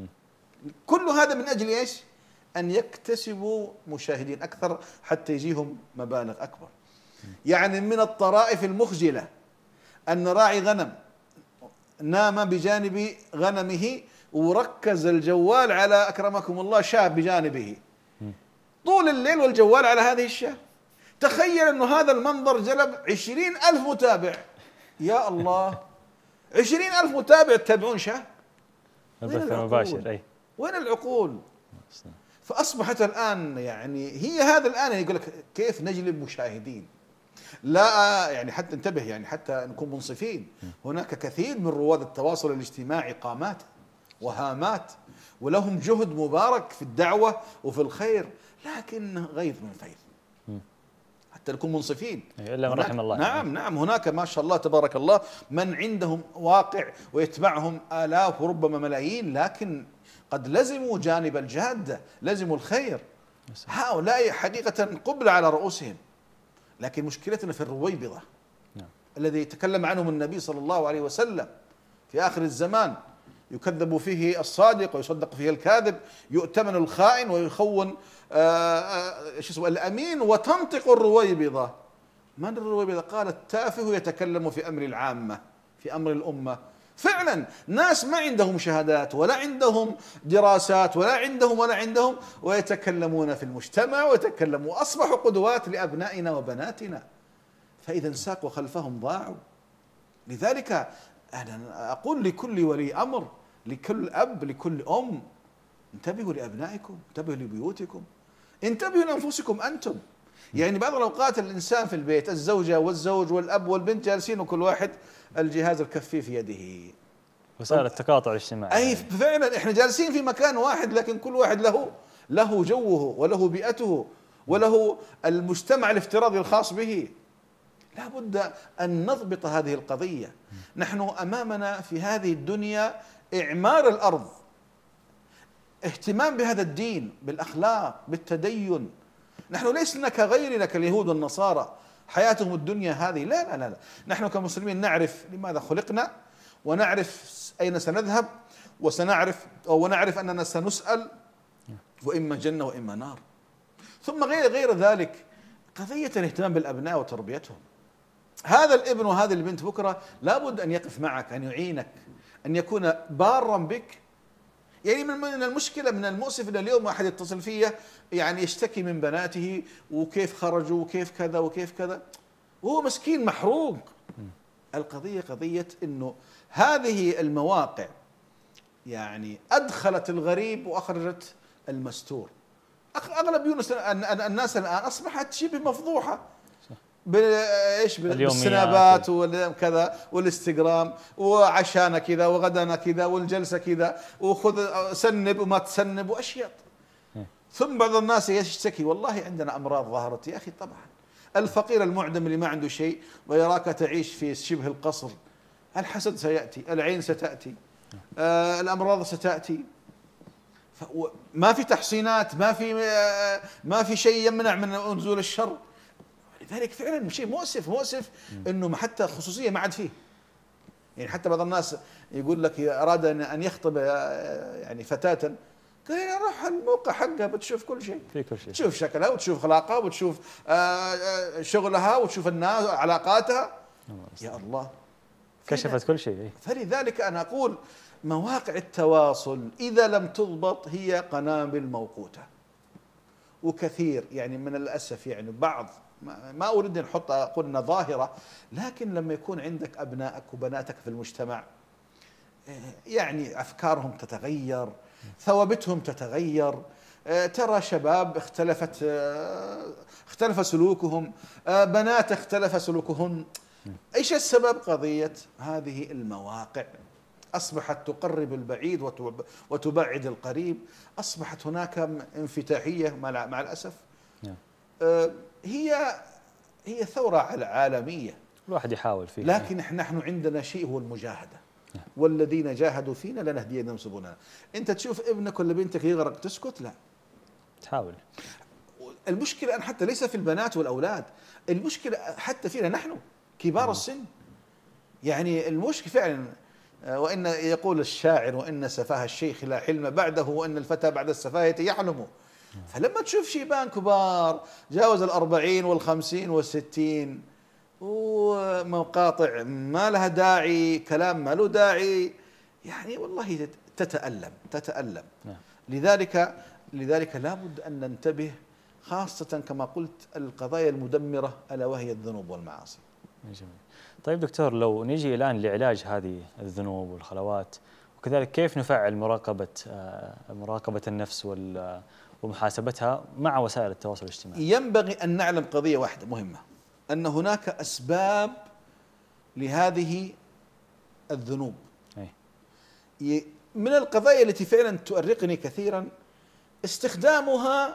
كل هذا من أجل إيش؟ أن يكتسبوا مشاهدين أكثر حتى يجيهم مبالغ أكبر. يعني من الطرائف المخجلة أن راعي غنم نام بجانب غنمه وركز الجوال على أكرمكم الله شاة بجانبه طول الليل والجوال على هذه الشاة. تخيل أنه هذا المنظر جلب عشرين ألف متابع. يا الله، عشرين ألف متابع يتابعون شاة. البث المباشر. أي وين العقول؟ فأصبحت الآن يعني هي هذا الآن يقول لك كيف نجلب مشاهدين. لا يعني حتى انتبه، يعني حتى نكون منصفين، هناك كثير من رواد التواصل الاجتماعي قامات وهامات ولهم جهد مبارك في الدعوة وفي الخير، لكن غيظ من فيض، حتى نكون منصفين. إلا من رحم الله. نعم نعم هناك ما شاء الله تبارك الله من عندهم واقع ويتبعهم آلاف وربما ملايين، لكن قد لزموا جانب الجادة، لزموا الخير. هؤلاء حقيقة قبل على رؤوسهم، لكن مشكلتنا في الرويبضة. نعم. الذي يتكلم عنهم النبي صلى الله عليه وسلم في آخر الزمان، يكذب فيه الصادق ويصدق فيه الكاذب، يؤتمن الخائن ويخون شو اسمه الأمين، وتنطق الرويبضة. من الرويبضة؟ قال: التافه يتكلم في أمر العامة، في أمر الأمة. فعلا ناس ما عندهم شهادات ولا عندهم دراسات ولا عندهم ولا عندهم ويتكلمون في المجتمع ويتكلموا، أصبحوا قدوات لأبنائنا وبناتنا، فإذا انساقوا خلفهم ضاعوا. لذلك أنا أقول لكل ولي أمر، لكل أب، لكل أم: انتبهوا لأبنائكم، انتبهوا لبيوتكم، انتبهوا لأنفسكم أنتم. يعني بعض الأوقات الإنسان في البيت، الزوجة والزوج والأب والبنت جالسين وكل واحد الجهاز الكفي في يده، وسائل التقاطع الاجتماعي. أي فعلا إحنا جالسين في مكان واحد، لكن كل واحد له له جوه وله بيئته وله المجتمع الافتراضي الخاص به. لا بد أن نضبط هذه القضية. نحن أمامنا في هذه الدنيا إعمار الأرض، اهتمام بهذا الدين، بالأخلاق، بالتدين. نحن لسنا كغيرنا كاليهود والنصارى حياتهم الدنيا هذه، لا لا لا, لا. نحن كمسلمين نعرف لماذا خلقنا، ونعرف أين سنذهب، وسنعرف ونعرف أننا سنسأل، وإما جنة وإما نار. ثم غير غير ذلك قضية الاهتمام بالأبناء وتربيتهم. هذا الابن وهذه البنت بكرة لابد أن يقف معك، أن يعينك، أن يكون بارا بك. يعني من المشكلة، من المؤسف أن اليوم أحد يتصل فيه يعني يشتكي من بناته وكيف خرجوا وكيف كذا وكيف كذا، وهو مسكين محروق. القضية قضية أنه هذه المواقع يعني أدخلت الغريب وأخرجت المستور. أغلب يونس الناس الآن أصبحت شبه مفضوحة بايش بالسنابات وكذا والانستغرام، وعشانا كذا وغدانا كذا والجلسه كذا وخذ سنب وما تسنب واشياء. ثم بعض الناس يشتكي والله عندنا امراض ظهرت. يا اخي طبعا الفقير المعدم اللي ما عنده شيء ويراك تعيش في شبه القصر، الحسد سياتي، العين ستاتي، آه الامراض ستاتي، ما في تحصينات، ما في آه ما في شيء يمنع من نزول الشر. لذلك فعلا شيء مؤسف مؤسف انه حتى خصوصيه ما عاد فيه. يعني حتى بعض الناس يقول لك اراد ان يخطب يعني فتاه، قال روح الموقع حقها بتشوف كل شيء، في كل شيء، تشوف شكلها وتشوف اخلاقها وتشوف شغلها وتشوف الناس علاقاتها. يا الله كشفت كل شيء. فلذلك انا اقول مواقع التواصل اذا لم تضبط هي قنابل موقوته. وكثير يعني من الاسف يعني بعض، ما اريد ان احط اقول انها ظاهره، لكن لما يكون عندك ابنائك وبناتك في المجتمع يعني افكارهم تتغير، ثوابتهم تتغير، ترى شباب اختلفت اختلف سلوكهم، بنات اختلف سلوكهن. ايش السبب؟ قضيه هذه المواقع اصبحت تقرب البعيد وتبعد القريب، اصبحت هناك انفتاحيه مع الاسف. هي هي ثورة عالمية الواحد يحاول فيها، لكن نحن عندنا شيء هو المجاهدة. والذين جاهدوا فينا لنهدينهم سبلنا. انت تشوف ابنك ولا بنتك يغرق تسكت؟ لا، تحاول. المشكلة الآن حتى ليس في البنات والأولاد، المشكلة حتى فينا نحن كبار السن. يعني المشكلة فعلا، وإن يقول الشاعر وإن سفاه الشيخ لا حلم بعده، وإن الفتى بعد السفاهة يحلم. فلما تشوف شيبان كبار جاوز الأربعين والخمسين والستين ومقاطع ما لها داعي، كلام ما له داعي، يعني والله تتألم تتألم. لذلك لذلك لابد أن ننتبه، خاصة كما قلت القضايا المدمرة ألا وهي الذنوب والمعاصي. جميل. طيب دكتور، لو نيجي الآن لعلاج هذه الذنوب والخلوات، وكذلك كيف نفعل مراقبة مراقبة النفس وال ومحاسبتها مع وسائل التواصل الاجتماعي؟ ينبغي أن نعلم قضية واحدة مهمة، أن هناك أسباب لهذه الذنوب. أي. من القضايا التي فعلا تؤرقني كثيرا استخدامها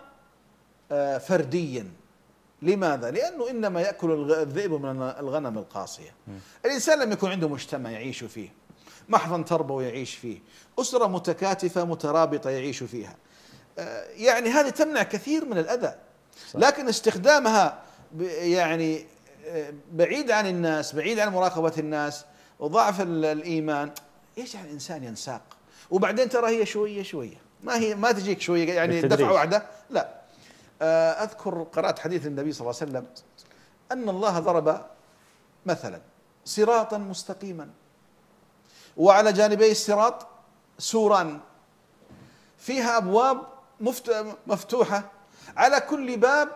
فرديا. لماذا؟ لأنه إنما يأكل الذئب من الغنم القاصية. الإنسان لم يكن عنده مجتمع يعيش فيه، محضن تربوي يعيش فيه، أسرة متكاتفة مترابطة يعيش فيها، يعني هذه تمنع كثير من الأذى. لكن استخدامها يعني بعيد عن الناس، بعيد عن مراقبة الناس، وضعف الإيمان يجعل الإنسان ينساق. وبعدين ترى هي شوية شوية، ما هي ما تجيك شوية يعني دفعة واحدة، لا. أذكر قرأت حديث النبي صلى الله عليه وسلم أن الله ضرب مثلا صراطا مستقيما، وعلى جانبي الصراط سوران فيها أبواب مفتوحة، على كل باب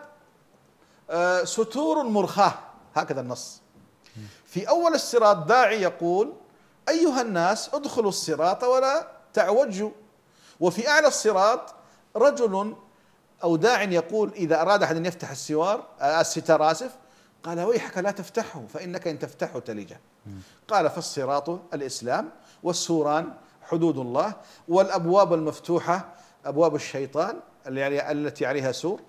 ستور مرخاة، هكذا النص. في أول الصراط داعي يقول أيها الناس ادخلوا الصراط ولا تعوجوا، وفي أعلى الصراط رجل أو داع يقول إذا أراد أحد أن يفتح السوار الستار آسف قال ويحك لا تفتحه فإنك إن تفتحه تلجه. قال فالصراط الإسلام، والسوران حدود الله، والأبواب المفتوحة أبواب الشيطان التي عليها سور،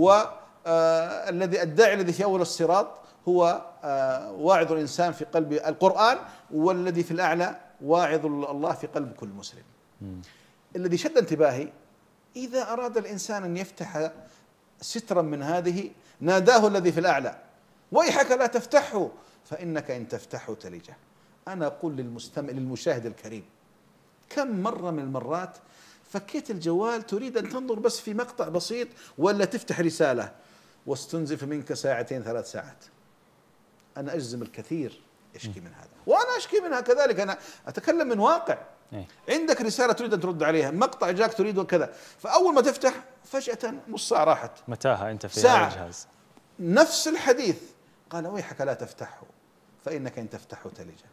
والذي الداعي الذي في أول الصراط هو واعظ الإنسان في قلب القرآن، والذي في الأعلى واعظ الله في قلب كل مسلم. الذي شد انتباهي إذا أراد الإنسان أن يفتح سترا من هذه ناداه الذي في الأعلى ويحك لا تفتحه فإنك إن تفتحه تلجه. أنا أقول للمستمع للمشاهد الكريم، كم مرة من المرات فكيت الجوال تريد أن تنظر بس في مقطع بسيط ولا تفتح رسالة واستنزف منك ساعتين ثلاث ساعات؟ أنا أجزم الكثير يشكي من هذا، وأنا أشكي منها كذلك. أنا أتكلم من واقع. عندك رسالة تريد أن ترد عليها، مقطع جاك تريد وكذا، فأول ما تفتح فجأة نص ساعة راحت، متاهة أنت في ساعة. هذا الجهاز. نفس الحديث قال ويحك لا تفتحه فإنك إن تفتحه تلجه.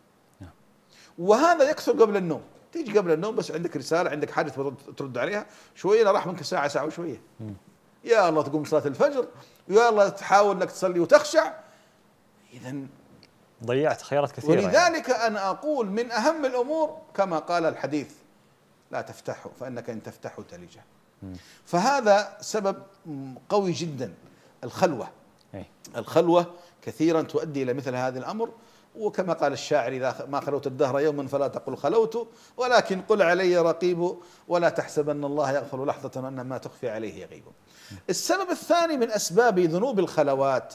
وهذا يكثر قبل النوم، تيجي قبل النوم بس عندك رسالة، عندك حاجة ترد عليها، شوية راح منك ساعة ساعة وشوية. يا الله تقوم صلاة الفجر، يا الله تحاول انك تصلي وتخشع. إذا ضيعت خيارات كثيرة. ولذلك يعني. أنا أقول من أهم الأمور كما قال الحديث لا تفتحه فإنك إن تفتحه تلجه. فهذا سبب قوي جدا الخلوة. أي. الخلوة كثيرا تؤدي إلى مثل هذا الأمر. وكما قال الشاعر إذا ما خلوت الدهر يوما فلا تقل خلوت ولكن قل علي رقيب ولا تحسبن الله يغفر لحظة أن ما تخفي عليه يغيب. السبب الثاني من أسباب ذنوب الخلوات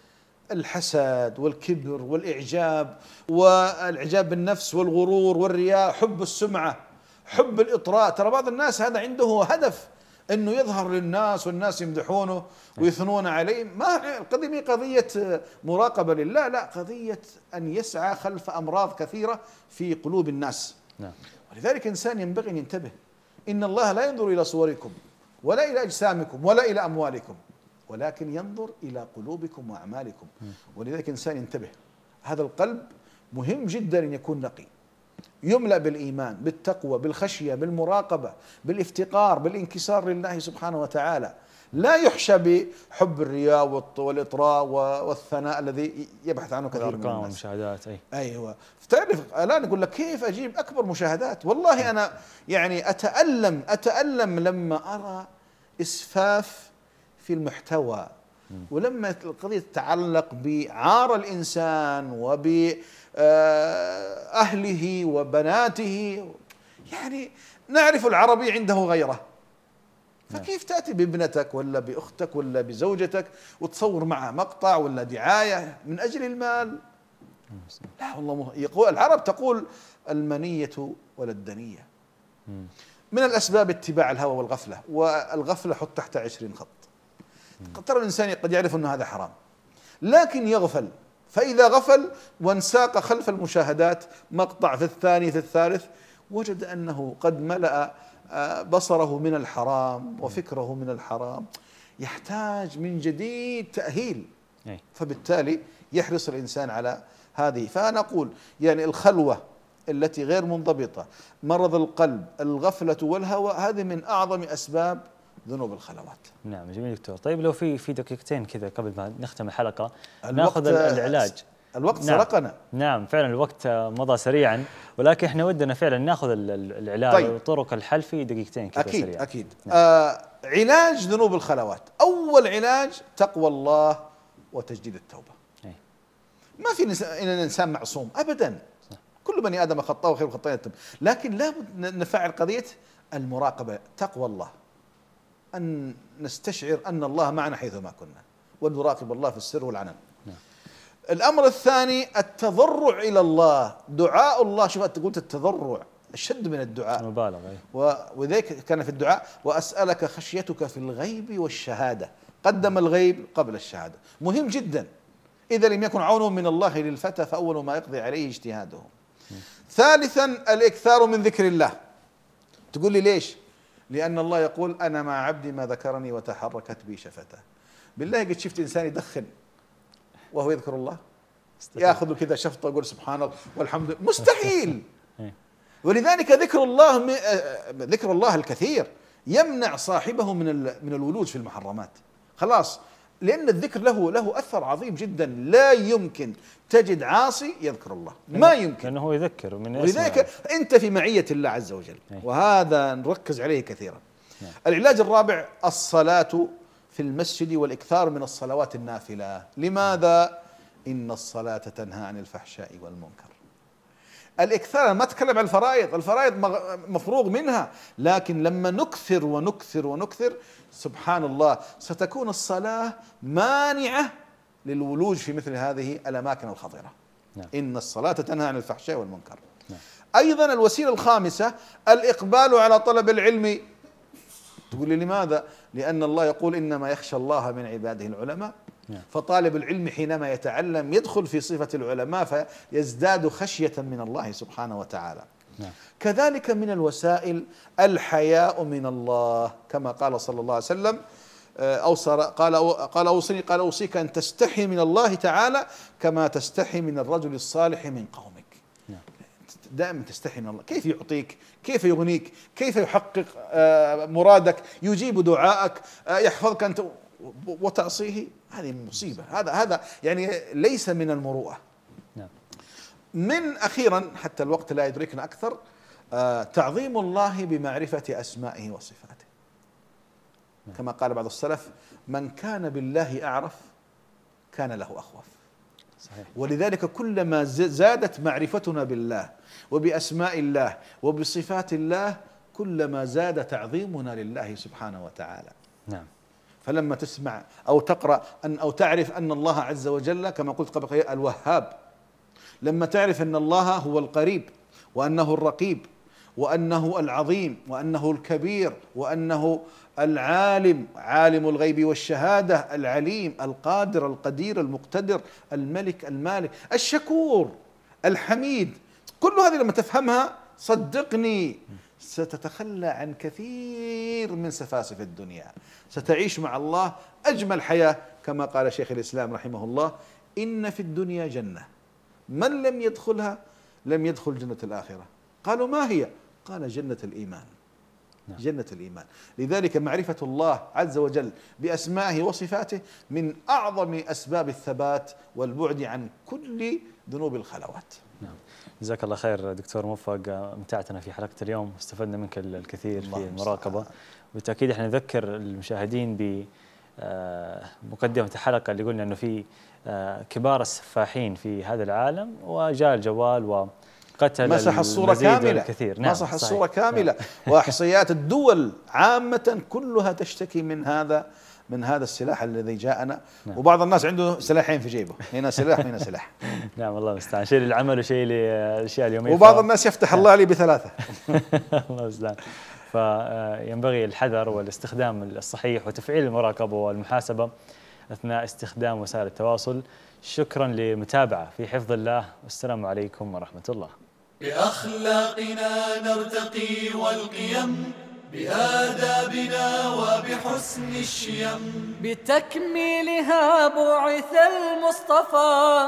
الحسد والكبر والإعجاب والإعجاب بالنفس والغرور والرياء، حب السمعة، حب الإطراء. ترى بعض الناس هذا عنده هدف انه يظهر للناس والناس يمدحونه ويثنون عليه. ما القضيه مي قضيه مراقبه لله، لا، قضيه ان يسعى خلف امراض كثيره في قلوب الناس. نعم. ولذلك انسان ينبغي ان ينتبه. ان الله لا ينظر الى صوركم ولا الى اجسامكم ولا الى اموالكم ولكن ينظر الى قلوبكم واعمالكم. ولذلك انسان ينتبه. هذا القلب مهم جدا ان يكون نقي، يملأ بالإيمان، بالتقوى، بالخشية، بالمراقبة، بالافتقار، بالانكسار لله سبحانه وتعالى. لا يحشى بحب الرياء والإطراء والثناء الذي يبحث عنه كثير من الناس. الأرقام والمشاهدات. أي. أيوة. تعرف الآن يقول لك كيف أجيب أكبر مشاهدات؟ والله أنا يعني أتألم أتألم لما أرى إسفاف في المحتوى، ولما القضية تتعلق بعار الإنسان وب أهله وبناته. يعني نعرف العربي عنده غيره، فكيف تأتي بابنتك ولا بأختك ولا بزوجتك وتصور معها مقطع ولا دعاية من أجل المال؟ لا والله. يقول العرب تقول المنية ولا الدنية. من الأسباب اتباع الهوى والغفلة، والغفلة حط تحت عشرين خط. ترى الإنسان قد يعرف أن هذا حرام لكن يغفل، فإذا غفل وانساق خلف المشاهدات مقطع في الثاني في الثالث وجد أنه قد ملأ بصره من الحرام وفكره من الحرام، يحتاج من جديد تأهيل. فبالتالي يحرص الإنسان على هذه. فأنا أقول يعني الخلوة التي غير منضبطة، مرض القلب، الغفلة والهوى، هذه من أعظم أسباب ذنوب الخلوات. نعم جميل دكتور. طيب لو في في دقيقتين كذا قبل ما نختم الحلقة ناخذ العلاج. الوقت نعم. سرقنا. نعم فعلا الوقت مضى سريعا، ولكن احنا ودنا فعلا ناخذ العلاج طيب. وطرق الحل في دقيقتين كذا أكيد سريعا. أكيد نعم. آه علاج ذنوب الخلوات، أول علاج تقوى الله وتجديد التوبة. أي. ما في إن الإنسان معصوم أبدا. صح. كل بني آدم خطاء وخير خطاء يتوب، لكن لابد نفعل قضية المراقبة، تقوى الله، أن نستشعر أن الله معنا حيثما كنا ونراقب الله في السر والعلن. نعم. الأمر الثاني التضرع إلى الله، دعاء الله. شوف أنت قلت التضرع أشد من الدعاء، مبالغة. وذلك كان في الدعاء وأسألك خشيتك في الغيب والشهادة، قدم الغيب قبل الشهادة، مهم جدا. إذا لم يكن عون من الله للفتى فأول ما يقضي عليه اجتهاده. ثالثا الإكثار من ذكر الله. تقول لي ليش؟ لأن الله يقول أنا مع عبدي ما ذكرني وتحركت بي شفتاه. بالله قد شفت إنسان يدخن وهو يذكر الله؟ ياخذ كذا شفطه ويقول سبحان الله والحمد لله؟ مستحيل. ولذلك ذكر الله ذكر الله الكثير يمنع صاحبه من من الولوج في المحرمات. خلاص، لأن الذكر له له أثر عظيم جدا. لا يمكن تجد عاصي يذكر الله، ما يمكن، لأنه هو يذكر من ولذلك أنت في معية الله عز وجل، وهذا نركز عليه كثيرا. العلاج الرابع الصلاة في المسجد والإكثار من الصلوات النافلة. لماذا؟ إن الصلاة تنهى عن الفحشاء والمنكر. الإكثار، ما أتكلم عن الفرائض، الفرائض مفروغ منها، لكن لما نكثر ونكثر ونكثر سبحان الله ستكون الصلاة مانعة للولوج في مثل هذه الأماكن الخطيرة. نعم. إن الصلاة تنهى عن الفحشاء والمنكر. نعم. أيضا الوسيلة الخامسة الإقبال على طلب العلم. تقول لي لماذا؟ لأن الله يقول إنما يخشى الله من عباده العلماء. نعم. فطالب العلم حينما يتعلم يدخل في صفة العلماء فيزداد خشية من الله سبحانه وتعالى. نعم. كذلك من الوسائل الحياء من الله، كما قال صلى الله عليه وسلم أوصى قال قال أوصني قال أوصيك أن تستحي من الله تعالى كما تستحي من الرجل الصالح من قومك. نعم. دائما تستحي من الله، كيف يعطيك، كيف يغنيك، كيف يحقق مرادك، يجيب دعائك، يحفظك أنت وتعصيه، هذه مصيبة. هذا هذا يعني ليس من المروءة. نعم. من أخيرا حتى الوقت لا يدركنا أكثر، تعظيم الله بمعرفة أسمائه وصفاته. كما قال بعض السلف: من كان بالله أعرف كان له أخوف. صحيح. ولذلك كلما زادت معرفتنا بالله وبأسماء الله وبصفات الله كلما زاد تعظيمنا لله سبحانه وتعالى. نعم. فلما تسمع أو تقرأ أن أو تعرف أن الله عز وجل كما قلت قبل قليل الوهاب، لما تعرف أن الله هو القريب وأنه الرقيب وأنه العظيم وأنه الكبير وأنه العالم عالم الغيب والشهادة، العليم القادر القدير المقتدر الملك المالك الشكور الحميد، كل هذه لما تفهمها صدقني ستتخلى عن كثير من سفاسف الدنيا، ستعيش مع الله أجمل حياة. كما قال شيخ الإسلام رحمه الله: إن في الدنيا جنة من لم يدخلها لم يدخل جنة الآخرة. قالوا: ما هي؟ قال: جنة الإيمان. جنة الإيمان. لذلك معرفة الله عز وجل بأسمائه وصفاته من أعظم أسباب الثبات والبعد عن كل ذنوب الخلوات. نعم. جزاك الله خير دكتور موفق، متعتنا في حلقة اليوم، استفدنا منك الكثير في المراقبة. بالتأكيد احنا نذكر المشاهدين بمقدمة الحلقة اللي قلنا انه في كبار السفاحين في هذا العالم وجاء الجوال و قتل مسح الصورة كاملة. نعم. مسح الصورة كاملة. وإحصائيات الدول عامة كلها تشتكي من هذا من هذا السلاح الذي جاءنا. نعم. وبعض الناس عنده سلاحين في جيبه، هنا سلاح وهنا سلاح. نعم الله المستعان، شيء للعمل وشيء للأشياء اليومية. وبعض ف... الناس يفتح الله لي بثلاثة. الله المستعان. فينبغي الحذر والاستخدام الصحيح وتفعيل المراقبة والمحاسبة أثناء استخدام وسائل التواصل. شكرا للمتابعة، في حفظ الله، والسلام عليكم ورحمة الله. بأخلاقنا نرتقي والقيم، بآدابنا وبحسن الشيم، بتكميلها بعث المصطفى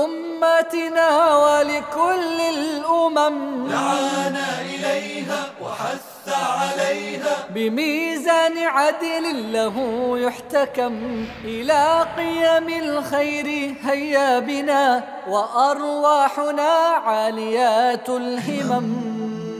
لأمتنا ولكل الأمم، دعانا إليها وحث عليها بميزان عدل له يحتكم، إلى قيم الخير هيا بنا وأرواحنا عاليات الهمم.